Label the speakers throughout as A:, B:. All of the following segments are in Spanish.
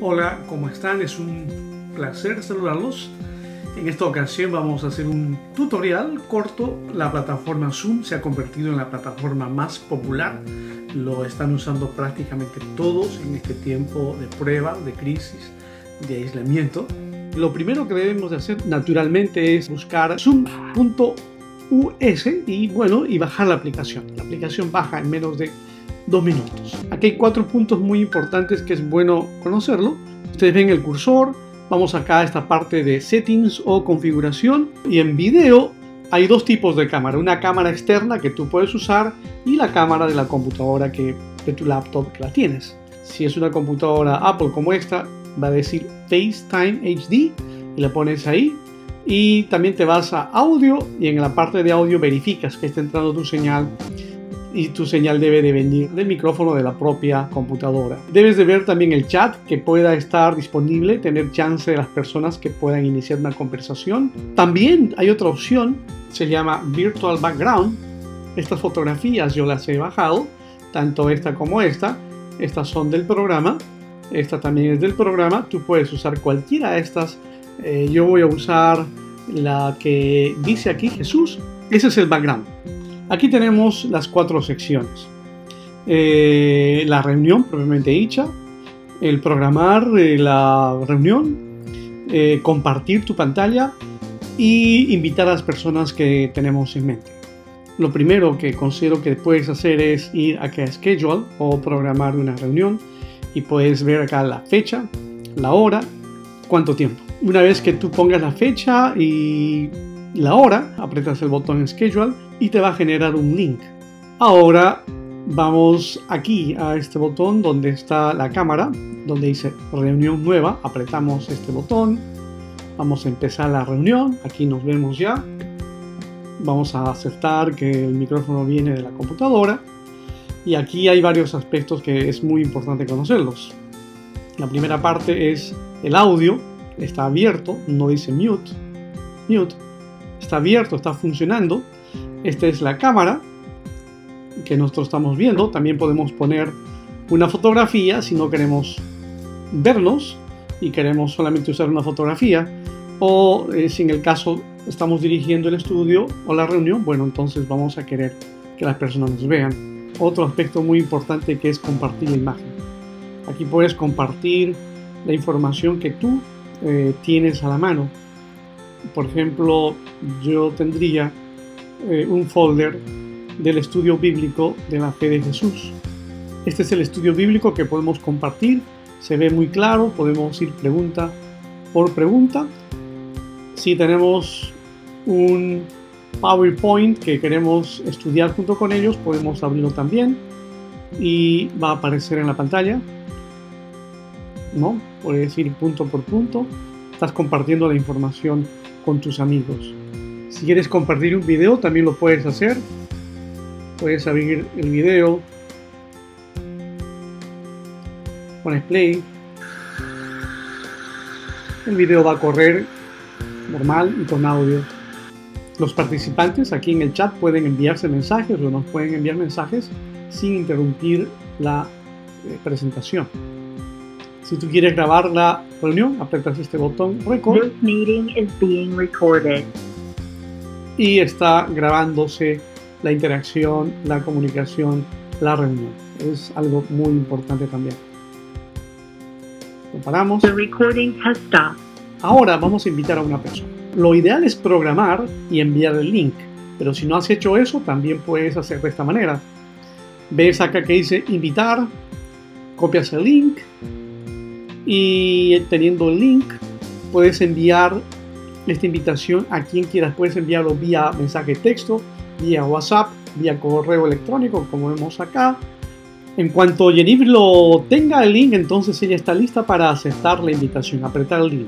A: Hola, ¿cómo están? Es un placer saludarlos. En esta ocasión vamos a hacer un tutorial corto. La plataforma Zoom se ha convertido en la plataforma más popular. Lo están usando prácticamente todos en este tiempo de prueba, de crisis, de aislamiento. Lo primero que debemos de hacer naturalmente es buscar zoom.us y bajar la aplicación. La aplicación baja en menos de 2 minutos. Aquí hay 4 puntos muy importantes que es bueno conocerlo. Ustedes ven el cursor, vamos acá a esta parte de settings o configuración, y en video hay 2 tipos de cámara, una cámara externa que tú puedes usar y la cámara de la computadora de tu laptop que la tienes. Si es una computadora Apple como esta, va a decir FaceTime HD y la pones ahí, y también te vas a audio y en la parte de audio verificas que está entrando tu señal, y tu señal debe de venir del micrófono de la propia computadora. Debes de ver también el chat que pueda estar disponible, tener chance de las personas que puedan iniciar una conversación. También hay otra opción, se llama Virtual Background. Estas fotografías yo las he bajado, tanto esta como esta. Estas son del programa, esta también es del programa. Tú puedes usar cualquiera de estas. Yo voy a usar la que dice aquí Jesús. Ese es el background. Aquí tenemos las 4 secciones. La reunión propiamente dicha, el programar la reunión, compartir tu pantalla y invitar a las personas que tenemos en mente. Lo primero que considero que puedes hacer es ir acá a Schedule o programar una reunión y puedes ver acá la fecha, la hora, cuánto tiempo. Una vez que tú pongas la fecha y la hora, aprietas el botón Schedule y te va a generar un link. Ahora vamos aquí a este botón donde está la cámara, donde dice reunión nueva. Apretamos este botón, vamos a empezar la reunión. Aquí nos vemos ya. Vamos a aceptar que el micrófono viene de la computadora, y aquí hay varios aspectos que es muy importante conocerlos. La primera parte es el audio. Está abierto, no dice mute. Está abierto, está funcionando. Esta es la cámara que nosotros estamos viendo. También podemos poner una fotografía si no queremos vernos y queremos solamente usar una fotografía, o si en el caso estamos dirigiendo el estudio o la reunión, bueno, entonces vamos a querer que las personas nos vean. Otro aspecto muy importante que es compartir la imagen. Aquí puedes compartir la información que tú tienes a la mano. Por ejemplo, yo tendría un folder del estudio bíblico de la fe de Jesús. Este es el estudio bíblico que podemos compartir. Se ve muy claro, podemos ir pregunta por pregunta. Si tenemos un PowerPoint que queremos estudiar junto con ellos, podemos abrirlo también y va a aparecer en la pantalla. ¿No? Puedes ir punto por punto. Estás compartiendo la información con tus amigos. Si quieres compartir un video, también lo puedes hacer. Puedes abrir el video, pones play, el video va a correr normal y con audio. Los participantes aquí en el chat pueden enviarse mensajes o nos pueden enviar mensajes sin interrumpir la presentación. Si tú quieres grabar la reunión, aprietas este botón Record.
B: This meeting is being recorded.
A: Y está grabándose la interacción, la comunicación, la reunión. Es algo muy importante también. Lo paramos.
B: The recording has stopped.
A: Ahora vamos a invitar a una persona. Lo ideal es programar y enviar el link, pero si no has hecho eso, también puedes hacer de esta manera. Ves acá que dice invitar, copias el link, y teniendo el link puedes enviar esta invitación a quien quieras. Puedes enviarlo vía mensaje de texto, vía WhatsApp, vía correo electrónico, como vemos acá. En cuanto Jennifer lo tenga el link, entonces ella está lista para aceptar la invitación. Apretar el link.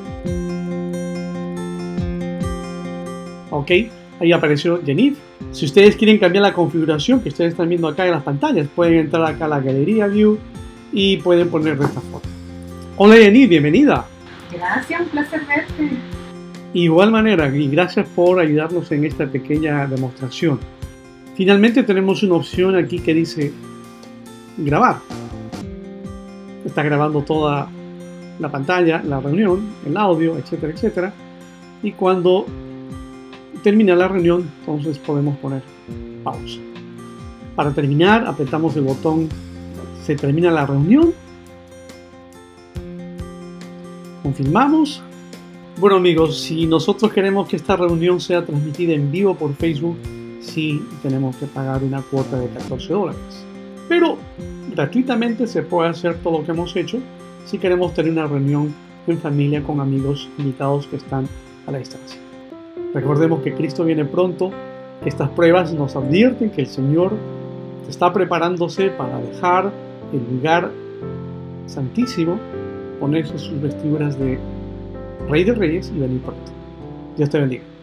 A: Ok, ahí apareció Jennifer. Si ustedes quieren cambiar la configuración que ustedes están viendo acá en las pantallas, pueden entrar acá a la galería View y pueden poner de esta forma. Hola Jennifer, bienvenida.
C: Gracias, un placer verte.
A: Igual manera, y gracias por ayudarnos en esta pequeña demostración. Finalmente tenemos una opción aquí que dice grabar. Está grabando toda la pantalla, la reunión, el audio, etcétera, etcétera. Y cuando termina la reunión, entonces podemos poner pausa. Para terminar, apretamos el botón "Se termina la reunión". Confirmamos. Bueno amigos, si nosotros queremos que esta reunión sea transmitida en vivo por Facebook, sí tenemos que pagar una cuota de $14. Pero gratuitamente se puede hacer todo lo que hemos hecho si queremos tener una reunión en familia con amigos invitados que están a la distancia. Recordemos que Cristo viene pronto, que estas pruebas nos advierten que el Señor está preparándose para dejar el lugar santísimo, ponerse sus vestiduras de Rey de Reyes y venir pronto. Dios te bendiga.